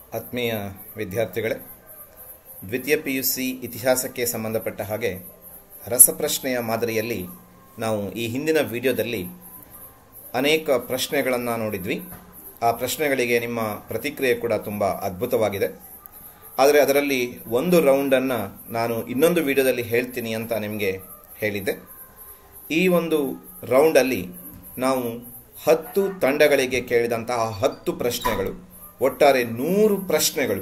ಆತ್ಮೀಯ ವಿದ್ಯಾರ್ಥಿಗಳೇ, ದ್ವಿತೀಯ PUC ಇತಿಹಾಸಕ್ಕೆ ಸಂಬಂಧಪಟ್ಟ ಹಾಗೆ ರಸಪ್ರಶ್ನೆಯ ಮಾದರಿಯಲ್ಲಿ ನಾವು ಈ ಹಿಂದಿನ ವಿಡಿಯೋದಲ್ಲಿ ಅನೇಕ ಪ್ರಶ್ನೆಗಳನ್ನು ನೋಡಿದ್ವಿ. ಆ ಪ್ರಶ್ನೆಗಳಿಗೆ ನಿಮ್ಮ ಪ್ರತಿಕ್ರಿಯೆ ಕೂಡ ತುಂಬ ಅದ್ಭುತವಾಗಿದೆ. ಆದರೆ ಅದರಲ್ಲಿ ಒಂದು ರೌಂಡನ್ನು ನಾನು ಇನ್ನೊಂದು ವಿಡಿಯೋದಲ್ಲಿ ಹೇಳ್ತೀನಿ ಅಂತ ನಿಮಗೆ ಹೇಳಿದ್ದೆ. ಈ ಒಂದು ರೌಂಡಲ್ಲಿ ನಾವು 10 ತಂಡಗಳಿಗೆ ಕೇಳಿದಂತಹ 10 ಪ್ರಶ್ನೆಗಳು, ಒಟ್ಟಾರೆ 100 ಪ್ರಶ್ನೆಗಳು.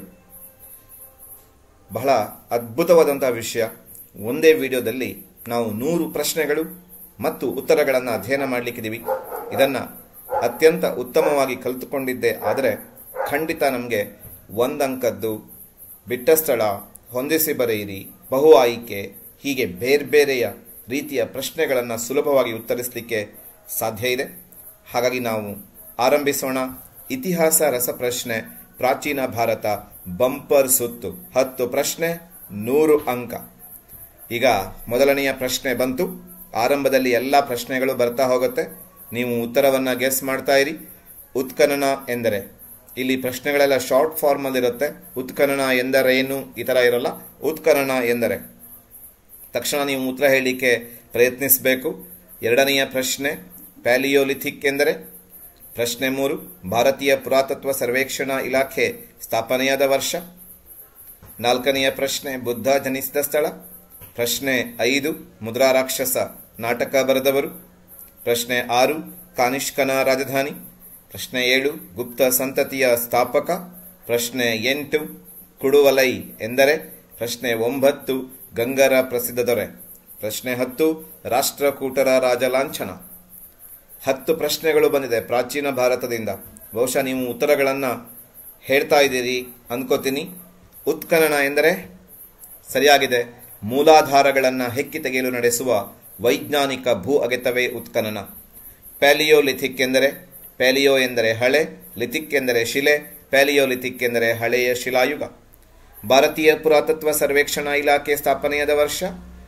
ಬಹಳ ಅದ್ಭುತವಾದಂತಹ ವಿಷಯ. ಒಂದೇ ವಿಡಿಯೋದಲ್ಲಿ ನಾವು 100 ಪ್ರಶ್ನೆಗಳು ಮತ್ತು ಉತ್ತರಗಳನ್ನು ಅಧ್ಯಯನ ಮಾಡಲಿಕ್ಕಿದ್ದೀವಿ. ಇದನ್ನು ಅತ್ಯಂತ ಉತ್ತಮವಾಗಿ ಕಲಿತುಕೊಂಡಿದ್ದೆ ಆದರೆ ಖಂಡಿತ ನಮಗೆ 1 ಅಂಕದ್ದು, ಬಿಟ್ಟ ಸ್ಥಳ, ಹೊಂದಿಸಿ ಬರೆಯಿರಿ, ಬಹು ಆಯ್ಕೆ, ಹೀಗೆ ಬೇರೆ ಬೇರೆಯ ರೀತಿಯ ಪ್ರಶ್ನೆಗಳನ್ನು ಸುಲಭವಾಗಿ ಉತ್ತರಿಸಲಿಕ್ಕೆ ಸಾಧ್ಯ ಇದೆ. ಹಾಗಾಗಿ ನಾವು ಆರಂಭಿಸೋಣ. ಇತಿಹಾಸ ರಸಪ್ರಶ್ನೆ, ಪ್ರಾಚೀನ ಭಾರತ, ಬಂಪರ್ ಸುತ್ತು, 10 ಪ್ರಶ್ನೆ, 100 ಅಂಕ. ಈಗ ಮೊದಲನೆಯ ಪ್ರಶ್ನೆ ಬಂತು. ಆರಂಭದಲ್ಲಿ ಎಲ್ಲ ಪ್ರಶ್ನೆಗಳು ಬರ್ತಾ ಹೋಗುತ್ತೆ. ನೀವು ಉತ್ತರವನ್ನು ಗೆಸ್ ಮಾಡ್ತಾ ಇರಿ. ಉತ್ಖನನ ಎಂದರೆ, ಇಲ್ಲಿ ಪ್ರಶ್ನೆಗಳೆಲ್ಲ ಶಾರ್ಟ್ ಫಾರ್ಮಲ್ಲಿರುತ್ತೆ. ಉತ್ಖನನ ಎಂದರೇನು ಈ ಥರ ಇರಲ್ಲ. ಉತ್ಖನನ ಎಂದರೆ ತಕ್ಷಣ ನೀವು ಉತ್ತರ ಹೇಳಲಿಕ್ಕೆ ಪ್ರಯತ್ನಿಸಬೇಕು. ಎರಡನೆಯ ಪ್ರಶ್ನೆ ಪ್ಯಾಲಿಯೋಲಿಥಿಕ್ ಎಂದರೆ. ಪ್ರಶ್ನೆ 3 ಭಾರತೀಯ ಪುರಾತತ್ವ ಸರ್ವೇಕ್ಷಣಾ ಇಲಾಖೆ ಸ್ಥಾಪನೆಯಾದ ವರ್ಷ. 4ನೆಯ ಪ್ರಶ್ನೆ ಬುದ್ಧ ಜನಿಸಿದ ಸ್ಥಳ. ಪ್ರಶ್ನೆ 5 ಮುದ್ರಾ ರಾಕ್ಷಸ ನಾಟಕ ಬರೆದವರು. ಪ್ರಶ್ನೆ 6 ಕಾನಿಷ್ಕನ ರಾಜಧಾನಿ. ಪ್ರಶ್ನೆ 7 ಗುಪ್ತ ಸಂತತಿಯ ಸ್ಥಾಪಕ. ಪ್ರಶ್ನೆ 8 ಕುಡುವಲೈ ಎಂದರೆ. ಪ್ರಶ್ನೆ 9 ಗಂಗರ ಪ್ರಸಿದ್ಧ ದೊರೆ. ಪ್ರಶ್ನೆ 10 ರಾಷ್ಟ್ರಕೂಟರ ರಾಜಲಾಂಛನ. 10 ಪ್ರಶ್ನೆಗಳು ಬಂದಿದೆ ಪ್ರಾಚೀನ ಭಾರತದಿಂದ. ಬಹುಶಃ ನೀವು ಉತ್ತರಗಳನ್ನು ಹೇಳ್ತಾ ಇದ್ದೀರಿ ಅನ್ಕೋತೀನಿ. ಉತ್ಖನನ ಎಂದರೆ ಸರಿಯಾಗಿದೆ. ಮೂಲಾಧಾರಗಳನ್ನು ಹೆಕ್ಕಿ ತೆಗೆಯಲು ನಡೆಸುವ ವೈಜ್ಞಾನಿಕ ಭೂ ಅಗೆತವೇ ಉತ್ಖನನ. ಪ್ಯಾಲಿಯೋಲಿಥಿಕ್ ಎಂದರೆ, ಪ್ಯಾಲಿಯೋ ಎಂದರೆ ಹಳೆ, ಲಿಥಿಕ್ ಎಂದರೆ ಶಿಲೆ, ಪ್ಯಾಲಿಯೋಲಿಥಿಕ್ ಎಂದರೆ ಹಳೆಯ ಶಿಲಾಯುಗ. ಭಾರತೀಯ ಪುರಾತತ್ವ ಸರ್ವೇಕ್ಷಣಾ ಇಲಾಖೆ ಸ್ಥಾಪನೆಯಾದ ವರ್ಷ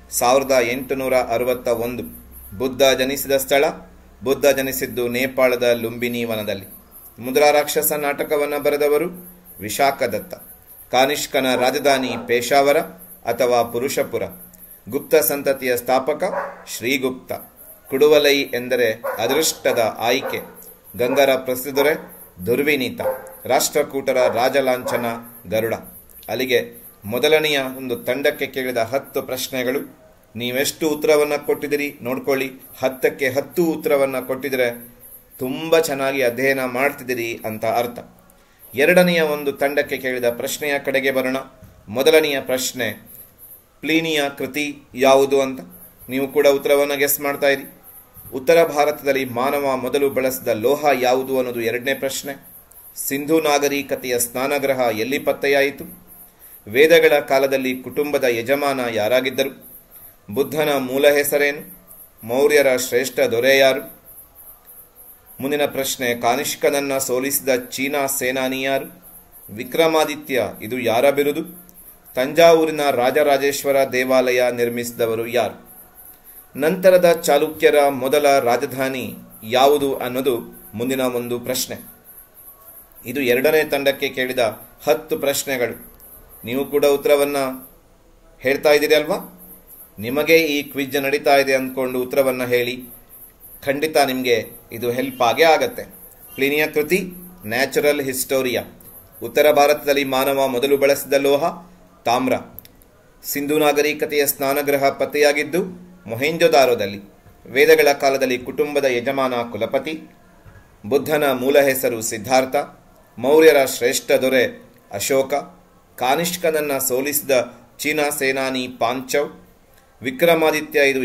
1861. ಬುದ್ಧ ಜನಿಸಿದ ಸ್ಥಳ. ಬುದ್ಧ ಜನಿಸಿದ್ದು ನೇಪಾಳದ ಲುಂಬಿನಿ ವನದಲ್ಲಿ. ಮುದ್ರಾ ರಾಕ್ಷಸ ನಾಟಕವನ್ನು ಬರೆದವರು ವಿಶಾಖದತ್ತ. ಕಾನಿಷ್ಕನ ರಾಜಧಾನಿ ಪೇಶಾವರ ಅಥವಾ ಪುರುಷಪುರ. ಗುಪ್ತ ಸಂತತಿಯ ಸ್ಥಾಪಕ ಶ್ರೀಗುಪ್ತ. ಕುಡುವಲೈ ಎಂದರೆ ಅದೃಷ್ಟದ ಆಯ್ಕೆ. ಗಂಗರ ಪ್ರಸಿದ್ಧರೆ ದುರ್ವಿನೀತ. ರಾಷ್ಟ್ರಕೂಟರ ರಾಜಲಾಂಛನ ಗರುಡ. ಅಲ್ಲಿಗೆ ಮೊದಲನೆಯ ಒಂದು ತಂಡಕ್ಕೆ ಕೇಳಿದ 10 ಪ್ರಶ್ನೆಗಳು. ನೀವೆಷ್ಟು ಉತ್ತರವನ್ನು ಕೊಟ್ಟಿದ್ದೀರಿ ನೋಡ್ಕೊಳ್ಳಿ. 10ಕ್ಕೆ 10 ಉತ್ತರವನ್ನು ಕೊಟ್ಟಿದ್ರೆ ತುಂಬ ಚೆನ್ನಾಗಿ ಅಧ್ಯಯನ ಮಾಡ್ತಿದ್ದೀರಿ ಅಂತ ಅರ್ಥ. ಎರಡನೆಯ ಒಂದು ತಂಡಕ್ಕೆ ಕೇಳಿದ ಪ್ರಶ್ನೆಯ ಕಡೆಗೆ ಬರೋಣ. ಮೊದಲನೆಯ ಪ್ರಶ್ನೆ ಪ್ಲೀನಿಯ ಕೃತಿ ಯಾವುದು ಅಂತ. ನೀವು ಕೂಡ ಉತ್ತರವನ್ನು ಗೆಸ್ ಮಾಡ್ತಾ ಇರಿ. ಉತ್ತರ ಭಾರತದಲ್ಲಿ ಮಾನವ ಮೊದಲು ಬಳಸಿದ ಲೋಹ ಯಾವುದು ಅನ್ನೋದು ಎರಡನೇ ಪ್ರಶ್ನೆ. ಸಿಂಧೂ ನಾಗರಿಕತೆಯ ಸ್ನಾನಗೃಹ ಎಲ್ಲಿ ಪತ್ತೆಯಾಯಿತು? ವೇದಗಳ ಕಾಲದಲ್ಲಿ ಕುಟುಂಬದ ಯಜಮಾನ ಯಾರಾಗಿದ್ದರು? ಬುದ್ಧನ ಮೂಲ ಹೆಸರೇನು? ಮೌರ್ಯರ ಶ್ರೇಷ್ಠ ದೊರೆ ಯಾರು? ಮುಂದಿನ ಪ್ರಶ್ನೆ ಕಾನಿಷ್ಕನನ್ನ ಸೋಲಿಸಿದ ಚೀನಾ ಸೇನಾನಿ ಯಾರು? ವಿಕ್ರಮಾದಿತ್ಯ ಇದು ಯಾರ ಬಿರುದು? ತಂಜಾವೂರಿನ ರಾಜರಾಜೇಶ್ವರ ದೇವಾಲಯ ನಿರ್ಮಿಸಿದವರು ಯಾರು? ನಂತರದ ಚಾಲುಕ್ಯರ ಮೊದಲ ರಾಜಧಾನಿ ಯಾವುದು ಅನ್ನೋದು ಮುಂದಿನ ಒಂದು ಪ್ರಶ್ನೆ. ಇದು ಎರಡನೇ ತಂಡಕ್ಕೆ ಕೇಳಿದ 10 ಪ್ರಶ್ನೆಗಳು. ನೀವು ಕೂಡ ಉತ್ತರವನ್ನು ಹೇಳ್ತಾ ಇದ್ದೀರಿ ಅಲ್ವಾ? ನಿಮಗೆ ಈ ಕ್ವಿಜ್ ನಡೀತಾ ಇದೆ ಅಂದ್ಕೊಂಡು ಉತ್ತರವನ್ನು ಹೇಳಿ. ಖಂಡಿತ ನಿಮಗೆ ಇದು ಹೆಲ್ಪ್ ಆಗೇ ಆಗತ್ತೆ. ಪ್ಲೀನಿಯ ಕೃತಿ ನ್ಯಾಚುರಲ್ ಹಿಸ್ಟೋರಿಯಾ. ಉತ್ತರ ಭಾರತದಲ್ಲಿ ಮಾನವ ಮೊದಲು ಬಳಸಿದ ಲೋಹ ತಾಮ್ರ. ಸಿಂಧೂ ನಾಗರಿಕತೆಯ ಸ್ನಾನಗೃಹ ಪತ್ತೆಯಾಗಿದ್ದು ಮೊಹೆಂಜೊದಾರೋದಲ್ಲಿ. ವೇದಗಳ ಕಾಲದಲ್ಲಿ ಕುಟುಂಬದ ಯಜಮಾನ ಕುಲಪತಿ. ಬುದ್ಧನ ಮೂಲ ಹೆಸರು ಸಿದ್ಧಾರ್ಥ. ಮೌರ್ಯರ ಶ್ರೇಷ್ಠ ದೊರೆ ಅಶೋಕ. ಕಾನಿಷ್ಕನನ್ನು ಸೋಲಿಸಿದ ಚೀನಾ ಸೇನಾನಿ ಪಾಂಚವ್. ವಿಕ್ರಮಾದಿತ್ಯ ಇದು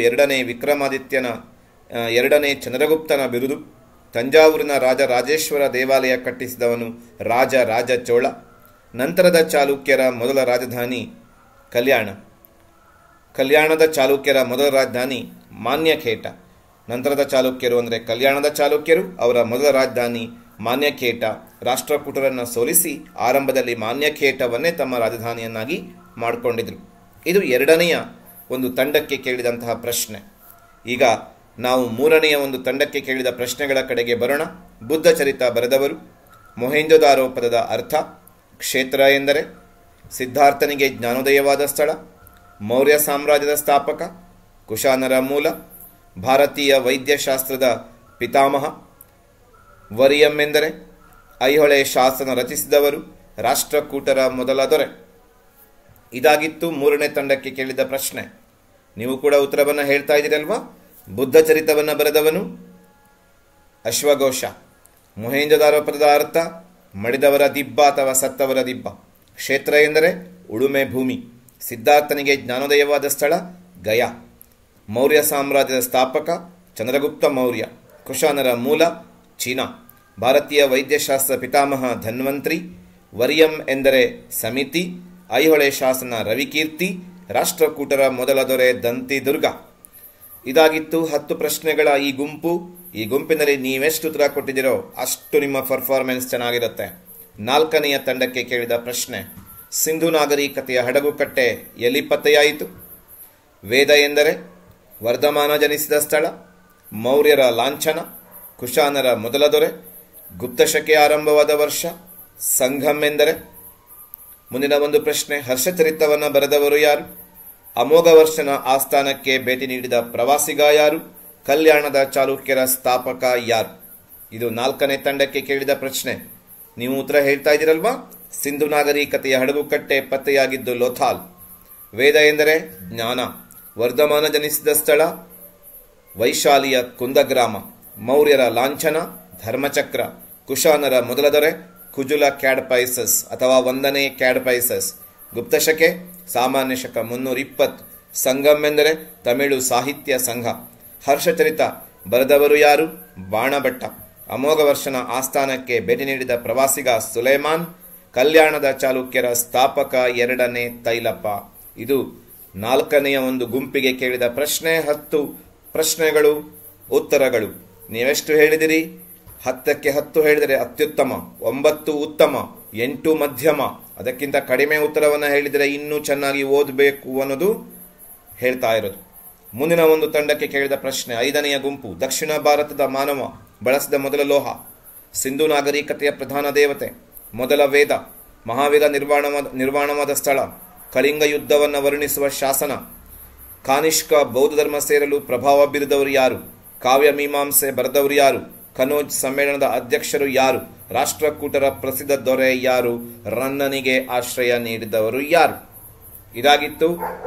ಎರಡನೇ ಚಂದ್ರಗುಪ್ತನ ಬಿರುದು. ತಂಜಾವೂರಿನ ರಾಜರಾಜೇಶ್ವರ ದೇವಾಲಯ ಕಟ್ಟಿಸಿದವನು ರಾಜ ಚೋಳ. ನಂತರದ ಚಾಲುಕ್ಯರ ಮೊದಲ ರಾಜಧಾನಿ ಕಲ್ಯಾಣ. ಕಲ್ಯಾಣದ ಚಾಲುಕ್ಯರ ಮೊದಲ ರಾಜಧಾನಿ ಮಾನ್ಯಖೇಟ. ನಂತರದ ಚಾಲುಕ್ಯರು ಅಂದರೆ ಕಲ್ಯಾಣದ ಚಾಲುಕ್ಯರು, ಅವರ ಮೊದಲ ರಾಜಧಾನಿ ಮಾನ್ಯಖೇಟ. ರಾಷ್ಟ್ರಕೂಟರನ್ನು ಸೋಲಿಸಿ ಆರಂಭದಲ್ಲಿ ಮಾನ್ಯಖೇಟವನ್ನೇ ತಮ್ಮ ರಾಜಧಾನಿಯನ್ನಾಗಿ ಮಾಡಿಕೊಂಡಿದ್ರು. ಇದು ಎರಡನೆಯ ಒಂದು ತಂಡಕ್ಕೆ ಕೇಳಿದಂತಹ ಪ್ರಶ್ನೆ. ಈಗ ನಾವು ಮೂರನೆಯ ಒಂದು ತಂಡಕ್ಕೆ ಕೇಳಿದ ಪ್ರಶ್ನೆಗಳ ಕಡೆಗೆ ಬರೋಣ. ಬುದ್ಧ ಚರಿತ ಬರೆದವರು. ಮೊಹೆಂಜೊದಾರೋ ಪದದ ಅರ್ಥ. ಕ್ಷೇತ್ರ ಎಂದರೆ ಸಿದ್ಧಾರ್ಥನಿಗೆ ಜ್ಞಾನೋದಯವಾದ ಸ್ಥಳ, ಮೌರ್ಯ ಸಾಮ್ರಾಜ್ಯದ ಸ್ಥಾಪಕ, ಕುಶಾನರ ಮೂಲ, ಭಾರತೀಯ ವೈದ್ಯಶಾಸ್ತ್ರದ ಪಿತಾಮಹ. ವರಿಯಂ ಎಂದರೆ ಐಹೊಳೆ ಶಾಸನ ರಚಿಸಿದವರು, ರಾಷ್ಟ್ರಕೂಟರ ಮೊದಲ ದೊರೆ. ಇದಾಗಿತ್ತು ಮೂರನೇ ತಂಡಕ್ಕೆ ಕೇಳಿದ ಪ್ರಶ್ನೆ. ನೀವು ಕೂಡ ಉತ್ತರವನ್ನು ಹೇಳ್ತಾ ಇದ್ದೀರಲ್ವಾ? ಬುದ್ಧ ಚರಿತವನ್ನು ಬರೆದವನು ಅಶ್ವಘೋಷ. ಮೊಹೆಂಜೊದಾರೋ ಪದದ ಅರ್ಥ ಮಡಿದವರ ದಿಬ್ಬ ಅಥವಾ ಸತ್ತವರ ದಿಬ್ಬ. ಕ್ಷೇತ್ರ ಎಂದರೆ ಉಳುಮೆ ಭೂಮಿ. ಸಿದ್ಧಾರ್ಥನಿಗೆ ಜ್ಞಾನೋದಯವಾದ ಸ್ಥಳ ಗಯಾ. ಮೌರ್ಯ ಸಾಮ್ರಾಜ್ಯದ ಸ್ಥಾಪಕ ಚಂದ್ರಗುಪ್ತ ಮೌರ್ಯ. ಕುಶಾನರ ಮೂಲ ಚೀನಾ. ಭಾರತೀಯ ವೈದ್ಯಶಾಸ್ತ್ರ ಪಿತಾಮಹ ಧನ್ವಂತ್ರಿ. ವರಿಯಂ ಎಂದರೆ ಸಮಿತಿ. ಐಹೊಳೆ ಶಾಸನ ರವಿಕೀರ್ತಿ. ರಾಷ್ಟ್ರಕೂಟರ ಮೊದಲ ದೊರೆ ದಂತಿದುರ್ಗ. ಇದಾಗಿತ್ತು 10 ಪ್ರಶ್ನೆಗಳ ಈ ಗುಂಪು. ಈ ಗುಂಪಿನಲ್ಲಿ ನೀವೆಷ್ಟು ಉತ್ತರ ಕೊಟ್ಟಿದ್ದೀರೋ ಅಷ್ಟು ನಿಮ್ಮ ಪರ್ಫಾರ್ಮೆನ್ಸ್ ಚೆನ್ನಾಗಿರುತ್ತೆ. 4ನೆಯ ತಂಡಕ್ಕೆ ಕೇಳಿದ ಪ್ರಶ್ನೆ. ಸಿಂಧು ನಾಗರಿಕತೆಯ ಹಡಗುಕಟ್ಟೆ ಎಲ್ಲಿ ಪತ್ತೆಯಾಯಿತು? ವೇದ ಎಂದರೆ ವರ್ಧಮಾನ ಜನಿಸಿದ ಸ್ಥಳ, ಮೌರ್ಯರ ಲಾಂಛನ, ಕುಶಾನರ ಮೊದಲ ದೊರೆ, ಗುಪ್ತಶಕೆ ಆರಂಭವಾದ ವರ್ಷ, ಸಂಘಂ ಎಂದರೆ. ಮುಂದಿನ ಒಂದು ಪ್ರಶ್ನೆ. ಹರ್ಷಚರಿತವನ್ನು ಬರೆದವರು ಯಾರು? ಅಮೋಘ ವರ್ಷನ ಆಸ್ಥಾನಕ್ಕೆ ಭೇಟಿ ನೀಡಿದ ಪ್ರವಾಸಿಗ ಯಾರು? ಕಲ್ಯಾಣದ ಚಾಲುಕ್ಯರ ಸ್ಥಾಪಕ ಯಾರು? ಇದು 4ನೇ ತಂಡಕ್ಕೆ ಕೇಳಿದ ಪ್ರಶ್ನೆ. ನೀವು ಉತ್ತರ ಹೇಳ್ತಾ ಇದ್ದೀರಲ್ವಾ? ಸಿಂಧು ನಾಗರಿಕತೆಯ ಹಡಗುಕಟ್ಟೆ ಪತ್ತೆಯಾಗಿದ್ದು ಲೋಥಾಲ್. ವೇದ ಎಂದರೆ ಜ್ಞಾನ. ವರ್ಧಮಾನ ಜನಿಸಿದ ಸ್ಥಳ ವೈಶಾಲಿಯ ಕುಂದಗ್ರಾಮ. ಮೌರ್ಯರ ಲಾಂಛನ ಧರ್ಮಚಕ್ರ. ಕುಶಾನರ ಮೊದಲ ದೊರೆ ಕುಜುಲ ಕ್ಯಾಡ್ಪೈಸಸ್ ಅಥವಾ 1ನೇ ಕ್ಯಾಡ್ಪೈಸಸ್. ಗುಪ್ತಶಕೆ ಸಾಮಾನ್ಯ ಶಕ 320. ಸಂಗಂ ಎಂದರೆ ತಮಿಳು ಸಾಹಿತ್ಯ ಸಂಘ. ಹರ್ಷಚರಿತ ಬರೆದವರು ಯಾರು? ಬಾಣಭಟ್ಟ. ಅಮೋಘ ವರ್ಷನ ಆಸ್ಥಾನಕ್ಕೆ ಭೇಟಿ ನೀಡಿದ ಪ್ರವಾಸಿಗ ಸುಲೇಮಾನ್. ಕಲ್ಯಾಣದ ಚಾಲುಕ್ಯರ ಸ್ಥಾಪಕ 2ನೇ ತೈಲಪ್ಪ. ಇದು 4ನೆಯ ಒಂದು ಗುಂಪಿಗೆ ಕೇಳಿದ ಪ್ರಶ್ನೆ. 10 ಪ್ರಶ್ನೆಗಳು, ಉತ್ತರಗಳು. ನೀವೆಷ್ಟು ಹೇಳಿದಿರಿ? 10ಕ್ಕೆ 10 ಹೇಳಿದರೆ ಅತ್ಯುತ್ತಮ, 9 ಉತ್ತಮ, 8 ಮಧ್ಯಮ. ಅದಕ್ಕಿಂತ ಕಡಿಮೆ ಉತ್ತರವನ್ನು ಹೇಳಿದರೆ ಇನ್ನೂ ಚೆನ್ನಾಗಿ ಓದಬೇಕು ಅನ್ನೋದು ಹೇಳ್ತಾ ಇರೋದು. ಮುಂದಿನ ಒಂದು ತಂಡಕ್ಕೆ ಕೇಳಿದ ಪ್ರಶ್ನೆ. 5ನೆಯ ಗುಂಪು. ದಕ್ಷಿಣ ಭಾರತದ ಮಾನವ ಬಳಸಿದ ಮೊದಲ ಲೋಹ. ಸಿಂಧು ನಾಗರಿಕತೆಯ ಪ್ರಧಾನ ದೇವತೆ. ಮೊದಲ ವೇದ. ಮಹಾವೀರ ನಿರ್ವಾಣವಾದ ಸ್ಥಳ. ಕಳಿಂಗ ಯುದ್ಧವನ್ನು ವರ್ಣಿಸುವ ಶಾಸನ. ಕಾನಿಷ್ಕ ಬೌದ್ಧ ಧರ್ಮ ಸೇರಲು ಪ್ರಭಾವ ಬೀರಿದವರು ಯಾರು? ಕಾವ್ಯ ಮೀಮಾಂಸೆ ಬರೆದವರು ಯಾರು? ಕನೋಜ್ ಸಮ್ಮೇಳನದ ಅಧ್ಯಕ್ಷರು ಯಾರು? ರಾಷ್ಟ್ರಕೂಟರ ಪ್ರಸಿದ್ಧ ದೊರೆ ಯಾರು? ರನ್ನನಿಗೆ ಆಶ್ರಯ ನೀಡಿದವರು ಯಾರು? ಇದಾಗಿತ್ತು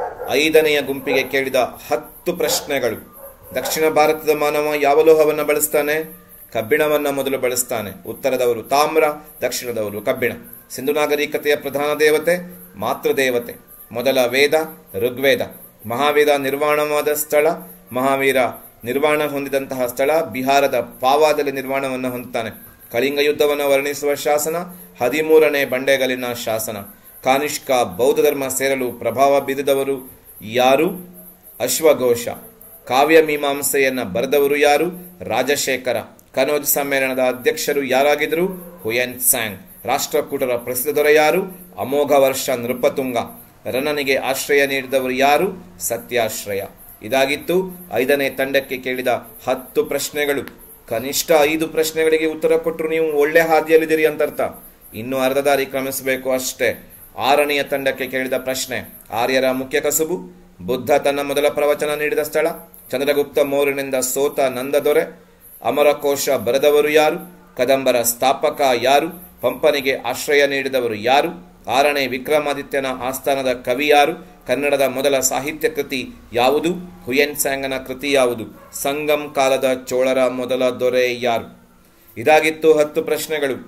5ನೆಯ ಗುಂಪಿಗೆ ಕೇಳಿದ 10 ಪ್ರಶ್ನೆಗಳು. ದಕ್ಷಿಣ ಭಾರತದ ಮಾನವ ಯಾವ ಲೋಹವನ್ನು ಬಳಸ್ತಾನೆ? ಕಬ್ಬಿಣವನ್ನ ಮೊದಲು ಬಳಸ್ತಾನೆ. ಉತ್ತರದವರು ತಾಮ್ರ, ದಕ್ಷಿಣದವರು ಕಬ್ಬಿಣ. ಸಿಂಧು ನಾಗರಿಕತೆಯ ಪ್ರಧಾನ ದೇವತೆ ಮಾತೃದೇವತೆ. ಮೊದಲ ವೇದ ಋಗ್ವೇದ. ಮಹಾವೀರ ನಿರ್ವಾಣವಾದ ಸ್ಥಳ. ಮಹಾವೀರ ನಿರ್ವಾಣ ಹೊಂದಿದಂತಹ ಸ್ಥಳ ಬಿಹಾರದ ಪಾವಾದಲ್ಲಿ ನಿರ್ವಾಣವನ್ನು ಹೊಂದುತ್ತಾನೆ. ಕಳಿಂಗ ಯುದ್ಧವನ್ನು ವರ್ಣಿಸುವ ಶಾಸನ 13ನೇ ಬಂಡೆಗಲ್ಲಿನ ಶಾಸನ. ಕಾನಿಷ್ಕ ಬೌದ್ಧ ಧರ್ಮ ಸೇರಲು ಪ್ರಭಾವ ಬೀರಿದವರು ಯಾರು? ಅಶ್ವಘೋಷ. ಕಾವ್ಯ ಮೀಮಾಂಸೆಯನ್ನ ಬರೆದವರು ಯಾರು? ರಾಜಶೇಖರ. ಕನೋಜ್ ಸಮ್ಮೇಳನದ ಅಧ್ಯಕ್ಷರು ಯಾರಾಗಿದ್ದರು? Hiuen Tsang. ರಾಷ್ಟ್ರಕೂಟರ ಪ್ರಸಿದ್ಧ ದೊರೆ ಯಾರು? ಅಮೋಘ ವರ್ಷ ನೃಪತುಂಗ. ರನ್ನನಿಗೆ ಆಶ್ರಯ ನೀಡಿದವರು ಯಾರು? ಸತ್ಯಾಶ್ರಯ. ಇದಾಗಿತ್ತು 5ನೇ ತಂಡಕ್ಕೆ ಕೇಳಿದ 10 ಪ್ರಶ್ನೆಗಳು. ಕನಿಷ್ಠ 5 ಪ್ರಶ್ನೆಗಳಿಗೆ ಉತ್ತರ ಕೊಟ್ಟರು ನೀವು ಒಳ್ಳೆ ಹಾದಿಯಲ್ಲಿದ್ದೀರಿ ಅಂತ ಅರ್ಥ. ಇನ್ನು ಅರ್ಧ ದಾರಿ ಕ್ರಮಿಸಬೇಕು ಅಷ್ಟೇ. 6ನೆಯ ತಂಡಕ್ಕೆ ಕೇಳಿದ ಪ್ರಶ್ನೆ. ಆರ್ಯರ ಮುಖ್ಯ ಕಸುಬು. ಬುದ್ಧ ತನ್ನ ಮೊದಲ ಪ್ರವಚನ ನೀಡಿದ ಸ್ಥಳ. ಚಂದ್ರಗುಪ್ತ ಮೌರ್ಯನಿಂದ ಸೋತ ನಂದದೊರೆ. ಅಮರಕೋಶ ಬರೆದವರು ಯಾರು? ಕದಂಬರ ಸ್ಥಾಪಕ ಯಾರು? ಪಂಪನಿಗೆ ಆಶ್ರಯ ನೀಡಿದವರು ಯಾರು? 6ನೇ ವಿಕ್ರಮಾದಿತ್ಯನ ಆಸ್ಥಾನದ ಕವಿ ಯಾರು? ಕನ್ನಡದ ಮೊದಲ ಸಾಹಿತ್ಯ ಕೃತಿ ಯಾವುದು? ಹುಯೆನ್ ತ್ಸಾಂಗನ ಕೃತಿ ಯಾವುದು? ಸಂಗಂ ಕಾಲದ ಚೋಳರ ಮೊದಲ ದೊರೆ ಯಾರು? ಇದಾಗಿತ್ತು 10 ಪ್ರಶ್ನೆಗಳು.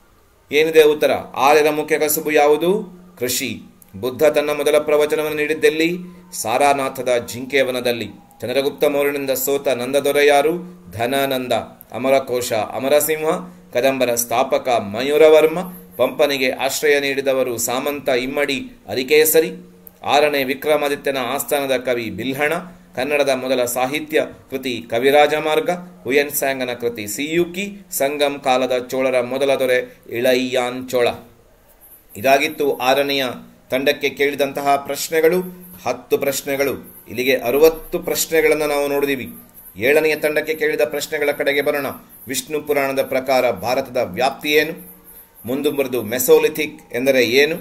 ಏನಿದೆ ಉತ್ತರ? ಆರ್ಯರ ಮುಖ್ಯ ಕಸುಬು ಯಾವುದು? ಕೃಷಿ. ಬುದ್ಧ ತನ್ನ ಮೊದಲ ಪ್ರವಚನವನ್ನು ನೀಡಿದ್ದೆಲ್ಲಿ? ಸಾರಾನಾಥದ ಜಿಂಕೆವನದಲ್ಲಿ. ಚಂದ್ರಗುಪ್ತ ಮೌರ್ಯನಿಂದ ಸೋತ ನಂದದೊರೆ ಯಾರು? ಧನಾನಂದ. ಅಮರಕೋಶ ಅಮರಸಿಂಹ. ಕದಂಬರ ಸ್ಥಾಪಕ ಮಯೂರವರ್ಮ. ಪಂಪನಿಗೆ ಆಶ್ರಯ ನೀಡಿದವರು ಸಾಮಂತ ಇಮ್ಮಡಿ ಅರಿಕೇಸರಿ. 6ನೇ ವಿಕ್ರಮಾದಿತ್ಯನ ಆಸ್ಥಾನದ ಕವಿ ಬಿಲ್ಹಣ. ಕನ್ನಡದ ಮೊದಲ ಸಾಹಿತ್ಯ ಕೃತಿ ಕವಿರಾಜಮಾರ್ಗ. ಹುಯೆನ್ ತ್ಸಾಂಗನ ಕೃತಿ ಸಿಯುಕಿ. ಸಂಗಂ ಕಾಲದ ಚೋಳರ ಮೊದಲ ದೊರೆ ಇಳಯ್ಯಾನ್ ಚೋಳ. ಇದಾಗಿತ್ತು 6ನೆಯ ತಂಡಕ್ಕೆ ಕೇಳಿದಂತಹ ಪ್ರಶ್ನೆಗಳು. 10 ಪ್ರಶ್ನೆಗಳು. ಇಲ್ಲಿಗೆ 60 ಪ್ರಶ್ನೆಗಳನ್ನು ನಾವು ನೋಡಿದೀವಿ. 7ನೆಯ ತಂಡಕ್ಕೆ ಕೇಳಿದ ಪ್ರಶ್ನೆಗಳ ಕಡೆಗೆ ಬರೋಣ. ವಿಷ್ಣು ಪುರಾಣದ ಪ್ರಕಾರ ಭಾರತದ ವ್ಯಾಪ್ತಿ ಏನು? ಮುಂದುವರೆದು ಮೆಸೋಲಿಥಿಕ್ ಎಂದರೆ ಏನು,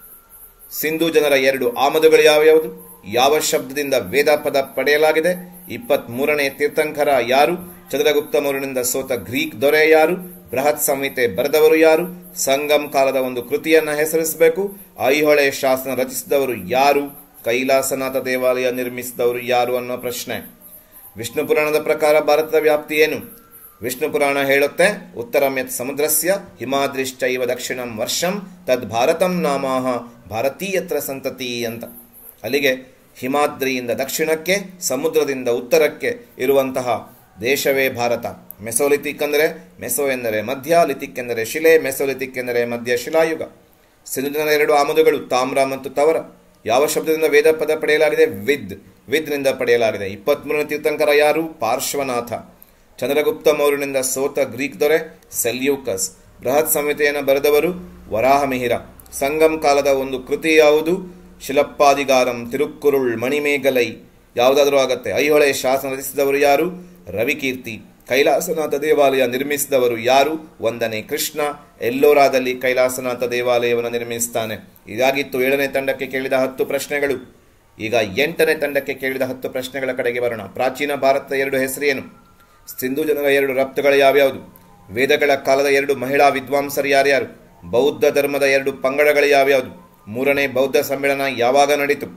ಸಿಂಧೂ ಜನರ 2 ಆಮದುಗಳು ಯಾವ್ಯಾವುದು, ಯಾವ ಶಬ್ದದಿಂದ ವೇದ ಪದ ಪಡೆಯಲಾಗಿದೆ, 23ನೇ ತೀರ್ಥಂಕರ ಯಾರು, ಚಂದ್ರಗುಪ್ತ ಮೌರ್ಯನಿಂದ ಸೋತ ಗ್ರೀಕ್ ದೊರೆ ಯಾರು, ಬೃಹತ್ ಸಂಹಿತೆ ಬರೆದವರು ಯಾರು, ಸಂಗಮ್ ಕಾಲದ ಒಂದು ಕೃತಿಯನ್ನ ಹೆಸರಿಸಬೇಕು, ಐಹೊಳೆ ಶಾಸನ ರಚಿಸಿದವರು ಯಾರು, ಕೈಲಾಸನಾಥ ದೇವಾಲಯ ನಿರ್ಮಿಸಿದವರು ಯಾರು ಅನ್ನೋ ಪ್ರಶ್ನೆ. ವಿಷ್ಣು ಪುರಾಣದ ಪ್ರಕಾರ ಭಾರತದ ವ್ಯಾಪ್ತಿ ಏನು? ವಿಷ್ಣು ಪುರಾಣ ಹೇಳುತ್ತೆ, ಉತ್ತರಂ ಯತ್ ಸಮುದ್ರಸ್ಯ ಹಿಮಾದ್ರಿಶ್ಚೈವ ದಕ್ಷಿಣಂ ವರ್ಷಂ ತದ್ ಭಾರತಂ ನಾಮಾಹ ಭಾರತೀಯತ್ರ ಸಂತತಿ ಅಂತ. ಅಲ್ಲಿಗೆ ಹಿಮಾದ್ರಿಯಿಂದ ದಕ್ಷಿಣಕ್ಕೆ, ಸಮುದ್ರದಿಂದ ಉತ್ತರಕ್ಕೆ ಇರುವಂತಹ ದೇಶವೇ ಭಾರತ. ಮೆಸೋಲಿಥಿಕ್ ಅಂದರೆ, ಮೆಸೋ ಎಂದರೆ ಮಧ್ಯ, ಲಿಥಿಕ್ ಎಂದರೆ ಶಿಲೆ, ಮೆಸೋಲಿಥಿಕ್ ಎಂದರೆ ಮಧ್ಯ ಶಿಲಾಯುಗ. ಸಿಂಧು ಜನರ 2 ಆಮದುಗಳು ತಾಮ್ರ ಮತ್ತು ತವರ. ಯಾವ ಶಬ್ದದಿಂದ ವೇದ ಪದ ಪಡೆಯಲಾಗಿದೆ? ವಿದ್ನಿಂದ ಪಡೆಯಲಾಗಿದೆ. 23ನೇ ತೀರ್ಥಂಕರ ಯಾರು? ಪಾರ್ಶ್ವನಾಥ. ಚಂದ್ರಗುಪ್ತ ಮೌರ್ಯನಿಂದ ಸೋತ ಗ್ರೀಕ್ ದೊರೆ ಸೆಲ್ಯೂಕಸ್. ಬೃಹತ್ ಸಂಹಿತೆಯನ್ನು ಬರೆದವರು ವರಾಹಮಿಹಿರ. ಸಂಗಮ್ ಕಾಲದ ಒಂದು ಕೃತಿ ಯಾವುದು? ಶಿಲಪ್ಪಾದಿಗಾರಂ, ತಿರುಕ್ಕುರುಳ್, ಮಣಿಮೇಗಲೈ ಯಾವುದಾದ್ರೂ ಆಗತ್ತೆ. ಐಹೊಳೆ ಶಾಸನ ರಚಿಸಿದವರು ಯಾರು? ರವಿಕೀರ್ತಿ. ಕೈಲಾಸನಾಥ ದೇವಾಲಯ ನಿರ್ಮಿಸಿದವರು ಯಾರು? 1ನೇ ಕೃಷ್ಣ. ಎಲ್ಲೋರಾದಲ್ಲಿ ಕೈಲಾಸನಾಥ ದೇವಾಲಯವನ್ನು ನಿರ್ಮಿಸುತ್ತಾನೆ. ಇದಾಗಿತ್ತು 7ನೇ ತಂಡಕ್ಕೆ ಕೇಳಿದ 10 ಪ್ರಶ್ನೆಗಳು. ಈಗ 8ನೇ ತಂಡಕ್ಕೆ ಕೇಳಿದ 10 ಪ್ರಶ್ನೆಗಳ ಕಡೆಗೆ ಬರೋಣ. ಪ್ರಾಚೀನ ಭಾರತದ 2 ಹೆಸರೇನು? ಸಿಂಧು ಜನರ 2 ರಫ್ತುಗಳು ಯಾವ್ಯಾವುದು? ವೇದಗಳ ಕಾಲದ 2 ಮಹಿಳಾ ವಿದ್ವಾಂಸರು ಯಾರ್ಯಾರು? ಬೌದ್ಧ ಧರ್ಮದ 2 ಪಂಗಡಗಳು ಯಾವ್ಯಾವುದು? 3ನೇ ಬೌದ್ಧ ಸಮ್ಮೇಳನ ಯಾವಾಗ ನಡೆಯಿತು?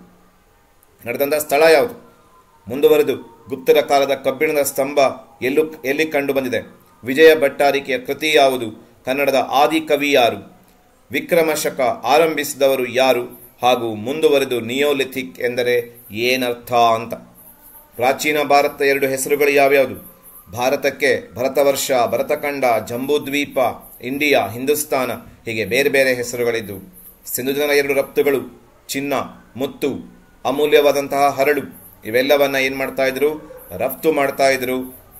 ನಡೆದಂಥ ಸ್ಥಳ ಯಾವುದು? ಮುಂದುವರೆದು ಗುಪ್ತರ ಕಾಲದ ಕಬ್ಬಿಣದ ಸ್ತಂಭ ಎಲ್ಲಿ ಕಂಡು ಬಂದಿದೆ? ವಿಜಯ ಭಟ್ಟಾರಿಕೆಯ ಕೃತಿ ಯಾವುದು? ಕನ್ನಡದ ಆದಿ ಕವಿ ಯಾರು? ವಿಕ್ರಮ ಶಕ ಆರಂಭಿಸಿದವರು ಯಾರು? ಹಾಗೂ ಮುಂದುವರೆದು ನಿಯೋಲಿಥಿಕ್ ಎಂದರೆ ಏನರ್ಥ ಅಂತ. ಪ್ರಾಚೀನ ಭಾರತದ 2 ಹೆಸರುಗಳು ಯಾವ್ಯಾವುದು? ಭಾರತಕ್ಕೆ ಭರತವರ್ಷ, ಭರತಖಂಡ, ಜಂಬೂದ್ವೀಪ, ಇಂಡಿಯಾ, ಹಿಂದೂಸ್ತಾನ ಹೀಗೆ ಬೇರೆ ಬೇರೆ ಹೆಸರುಗಳಿದ್ದು. ಸಿಂಧು ಜನರ 2 ರಫ್ತುಗಳು ಚಿನ್ನ, ಮುತ್ತು, ಅಮೂಲ್ಯವಾದಂತಹ ಹರಳು ಇವೆಲ್ಲವನ್ನ ಏನ್ ಮಾಡ್ತಾ ಇದ್ರು? ರಫ್ತು ಮಾಡ್ತಾ ಇದ್ರು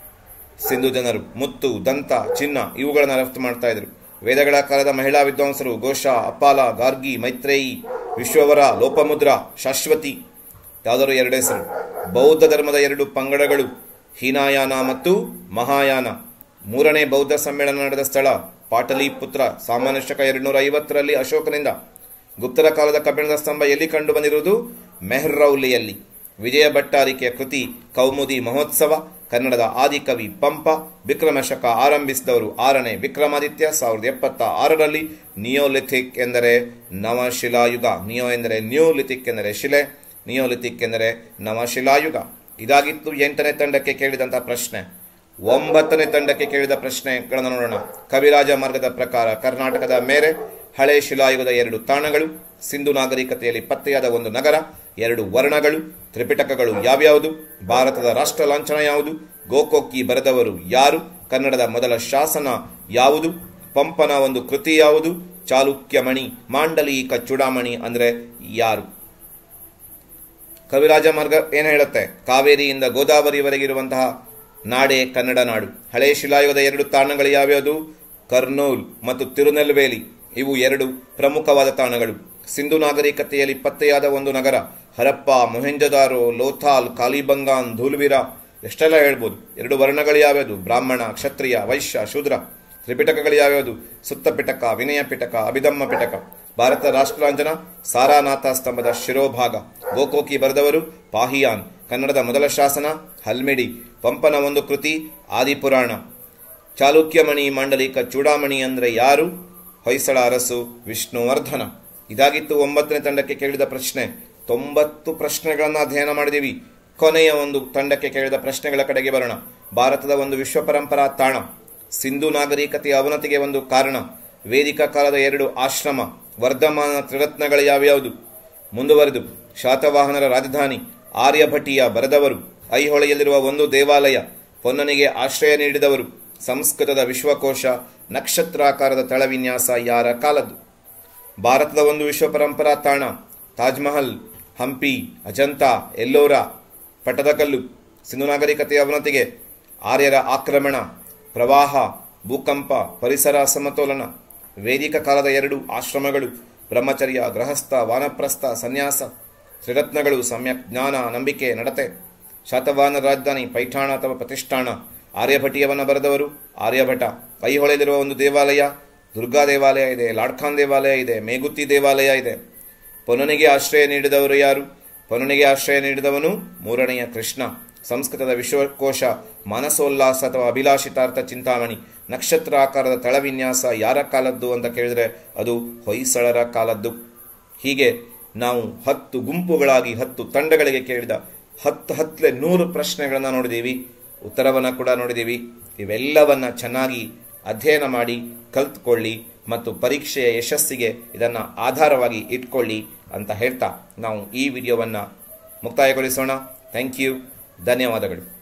ಸಿಂಧು ಜನರು. ಮುತ್ತು, ದಂತ, ಚಿನ್ನ ಇವುಗಳನ್ನ ರಫ್ತು ಮಾಡ್ತಾ ಇದ್ರು. ವೇದಗಳ ಕಾಲದ ಮಹಿಳಾ ವಿದ್ವಾಂಸರು ಘೋಷ, ಅಪಾಲ, ಗಾರ್ಗಿ, ಮೈತ್ರೇಯಿ, ವಿಶ್ವವರ, ಲೋಪಮುದ್ರ, ಶಾಶ್ವತಿ ಯಾವುದಾದ್ರು 2 ಹೆಸರು. ಬೌದ್ಧ ಧರ್ಮದ 2 ಪಂಗಡಗಳು ಹೀನಾಯಾನ ಮತ್ತು ಮಹಾಯಾನ. 3ನೇ ಬೌದ್ಧ ಸಮ್ಮೇಳನ ನಡೆದ ಸ್ಥಳ ಪಾಟಲಿಪುತ್ರ. ಸಾಮಾನ್ಯ ಶಕ 250ರಲ್ಲಿ ಅಶೋಕನಿಂದ. ಗುಪ್ತರ ಕಾಲದ ಕಬ್ಬಿಣದ ಸ್ತಂಭ ಎಲ್ಲಿ ಕಂಡು ಬಂದಿರುವುದು? ಮೆಹ್ರೌಲಿಯಲ್ಲಿ. ವಿಜಯ ಭಟ್ಟಾರಿಕೆಯ ಕೃತಿ ಕೌಮುದಿ ಮಹೋತ್ಸವ. ಕನ್ನಡದ ಆದಿಕವಿ ಪಂಪ. ವಿಕ್ರಮ ಶಕ ಆರಂಭಿಸಿದವರು 6ನೇ ವಿಕ್ರಮಾದಿತ್ಯ 1076ರಲ್ಲಿ. ನಿಯೋಲಿಥಿಕ್ ಎಂದರೆ ನವಶಿಲಾಯುಗ. ನಿಯೋ ಎಂದರೆ ನ್ಯೂ, ಲಿಥಿಕ್ ಎಂದರೆ ಶಿಲೆ, ನಿಯೋಲಿಥಿಕ್ ಎಂದರೆ ನವಶಿಲಾಯುಗ. ಇದಾಗಿತ್ತು 8ನೇ ತಂಡಕ್ಕೆ ಕೇಳಿದಂತಹ ಪ್ರಶ್ನೆ. 9ನೇ ತಂಡಕ್ಕೆ ಕೇಳಿದ ಪ್ರಶ್ನೆಗಳನ್ನು ನೋಡೋಣ. ಕವಿರಾಜ ಮಾರ್ಗದ ಪ್ರಕಾರ ಕರ್ನಾಟಕದ ಮೇರೆ ಹಳೆ ಶಿಲಾಯುಗದ 2 ತಾಣಗಳು, ಸಿಂಧು ನಾಗರಿಕತೆಯಲ್ಲಿ ಪತ್ತೆಯಾದ 1 ನಗರ, 2 ವರ್ಣಗಳು, ತ್ರಿಪಿಟಕಗಳು ಯಾವ್ಯಾವುದು, ಭಾರತದ ರಾಷ್ಟ್ರ ಲಾಂಛನ ಯಾವುದು, ಗೋಕೋಕಿ ಬರೆದವರು ಯಾರು, ಕನ್ನಡದ ಮೊದಲ ಶಾಸನ ಯಾವುದು, ಪಂಪನ ಒಂದು ಕೃತಿ ಯಾವುದು, ಚಾಲುಕ್ಯಮಣಿ, ಮಾಂಡಲೀಕ ಚೂಡಾಮಣಿ ಅಂದ್ರೆ ಯಾರು? ಕವಿರಾಜ ಮಾರ್ಗ ಏನು ಹೇಳುತ್ತೆ? ಕಾವೇರಿಯಿಂದ ಗೋದಾವರಿವರೆಗಿರುವಂತಹ ನಾಡೇ ಕನ್ನಡ ನಾಡು. ಹಳೆ ಶಿಲಾಯುಗದ 2 ತಾಣಗಳು ಯಾವ್ಯಾವುದು? ಕರ್ನೂಲ್ ಮತ್ತು ತಿರುನೆಲ್ವೇಲಿ. ಇವು 2 ಪ್ರಮುಖವಾದ ತಾಣಗಳು. ಸಿಂಧು ನಾಗರಿಕತೆಯಲ್ಲಿ ಪತ್ತೆಯಾದ 1 ನಗರ ಹರಪ್ಪ, ಮೊಹೆಂಜದಾರೋ, ಲೋಥಾಲ್, ಕಾಲಿಬಂಗಾನ್, ಧೂಲ್ವಿರ ಎಷ್ಟೆಲ್ಲ ಹೇಳ್ಬೋದು. 2 ವರ್ಣಗಳು ಯಾವ್ಯಾವುದು? ಬ್ರಾಹ್ಮಣ, ಕ್ಷತ್ರಿಯ, ವೈಶ್ಯ, ಶೂದ್ರ. ತ್ರಿಪಿಟಕಗಳು ಯಾವ್ಯಾವುದು? ಸುತ್ತ ಪಿಟಕ, ವಿನಯ ಪಿಟಕ, ಅಭಿಧಮ್ಮ ಪಿಟಕ. ಭಾರತ ರಾಷ್ಟ್ರಲಾಂಛನ ಸಾರಾನಾಥ ಸ್ತಂಭದ ಶಿರೋಭಾಗ. ಗೋಕೋಕಿ ಬರೆದವರು ಪಾಹಿಯಾನ್. ಕನ್ನಡದ ಮೊದಲ ಶಾಸನ ಹಲ್ಮಿಡಿ. ಪಂಪನ ಒಂದು ಕೃತಿ ಆದಿಪುರಾಣ. ಚಾಲುಕ್ಯಮಣಿ, ಮಾಂಡಲಿಕ ಚೂಡಾಮಣಿ ಅಂದ್ರೆ ಯಾರು? ಹೊಯ್ಸಳ ಅರಸು ವಿಷ್ಣುವರ್ಧನ. ಇದಾಗಿತ್ತು 9ನೇ ತಂಡಕ್ಕೆ ಕೇಳಿದ ಪ್ರಶ್ನೆ. 90 ಪ್ರಶ್ನೆಗಳನ್ನು ಅಧ್ಯಯನ ಮಾಡಿದೀವಿ. ಕೊನೆಯ ಒಂದು ತಂಡಕ್ಕೆ ಕೇಳಿದ ಪ್ರಶ್ನೆಗಳ ಕಡೆಗೆ ಬರೋಣ. ಭಾರತದ ಒಂದು ವಿಶ್ವ ಪರಂಪರಾ ತಾಣ, ಸಿಂಧು ನಾಗರಿಕತೆಯ ಅವನತಿಗೆ ಒಂದು ಕಾರಣ, ವೇದಿಕ ಕಾಲದ 2 ಆಶ್ರಮ, ವರ್ಧಮಾನ ತ್ರಿರತ್ನಗಳು ಯಾವ್ಯಾವುದು? ಮುಂದುವರೆದು ಶಾತವಾಹನರ ರಾಜಧಾನಿ, ಆರ್ಯಭಟಿಯ ಬರೆದವರು, ಐಹೊಳೆಯಲ್ಲಿರುವ ಒಂದು ದೇವಾಲಯ, ಪೊನ್ನನಿಗೆ ಆಶ್ರಯ ನೀಡಿದವರು, ಸಂಸ್ಕೃತದ ವಿಶ್ವಕೋಶ, ನಕ್ಷತ್ರಾಕಾರದ ತಳವಿನ್ಯಾಸ ಯಾರ ಕಾಲದ್ದು? ಭಾರತದ ಒಂದು ವಿಶ್ವ ಪರಂಪರಾ ತಾಣ, ತಾಜ್ಮಹಲ್, ಹಂಪಿ, ಅಜಂತಾ, ಎಲ್ಲೋರ, ಪಟ್ಟದಕಲ್ಲು. ಸಿಂಧು ನಾಗರಿಕತೆಯ ಅವನತಿಗೆ ಆರ್ಯರ ಆಕ್ರಮಣ, ಪ್ರವಾಹ, ಭೂಕಂಪ, ಪರಿಸರ ಅಸಮತೋಲನ. ವೇದಿಕ ಕಾಲದ 2 ಆಶ್ರಮಗಳು, ಬ್ರಹ್ಮಚರ್ಯ, ಗೃಹಸ್ಥ, ವಾನಪ್ರಸ್ಥ, ಸನ್ಯಾಸ. ತ್ರಿರತ್ನಗಳು, ಸಮ್ಯಕ್ ಜ್ಞಾನ, ನಂಬಿಕೆ, ನಡತೆ. ಶಾತವಾಹನ ರಾಜಧಾನಿ ಪೈಠಾಣ ಅಥವಾ ಪ್ರತಿಷ್ಠಾನ. ಆರ್ಯಭಟಿಯವನ್ನ ಬರೆದವರು ಆರ್ಯಭಟ. ಐಹೊಳೆಯಲ್ಲಿರುವ ಒಂದು ದೇವಾಲಯ ದುರ್ಗಾ ದೇವಾಲಯ ಇದೆ, ಲಾಡ್ಖಾನ್ ದೇವಾಲಯ ಇದೆ, ಮೇಗುತಿ ದೇವಾಲಯ ಇದೆ. ಪೊನ್ನನಿಗೆ ಆಶ್ರಯ ನೀಡಿದವರು ಯಾರು? ಪೊನ್ನನಿಗೆ ಆಶ್ರಯ ನೀಡಿದವನು ಮೂರನೆಯ ಕೃಷ್ಣ. ಸಂಸ್ಕೃತದ ವಿಶ್ವಕೋಶ ಮಾನಸೋಲ್ಲಾಸ ಅಥವಾ ಅಭಿಲಾಷಿತಾರ್ಥ ಚಿಂತಾಮಣಿ ನಕ್ಷತ್ರ ಆಕಾರದ ತಳವಿನ್ಯಾಸ ಯಾರ ಕಾಲದ್ದು ಅಂತ ಕೇಳಿದ್ರೆ ಅದು ಹೊಯ್ಸಳರ ಕಾಲದ್ದು. ಹೀಗೆ ನಾವು 10 ಗುಂಪುಗಳಾಗಿ 10 ತಂಡಗಳಿಗೆ ಕೇಳಿದ 100 ಪ್ರಶ್ನೆಗಳನ್ನು ನೋಡಿದ್ದೀವಿ, ಉತ್ತರವನ್ನು ಕೂಡ ನೋಡಿದ್ದೀವಿ. ಇವೆಲ್ಲವನ್ನ ಚೆನ್ನಾಗಿ ಅಧ್ಯಯನ ಮಾಡಿ ಕಲ್ತ್ಕೊಳ್ಳಿ ಮತ್ತು ಪರೀಕ್ಷೆಯ ಯಶಸ್ಸಿಗೆ ಇದನ್ನು ಆಧಾರವಾಗಿ ಇಟ್ಕೊಳ್ಳಿ ಅಂತ ಹೇಳ್ತಾ ನಾವು ಈ ವಿಡಿಯೋವನ್ನು ಮುಕ್ತಾಯಗೊಳಿಸೋಣ. ಥ್ಯಾಂಕ್ ಯು, ಧನ್ಯವಾದಗಳು.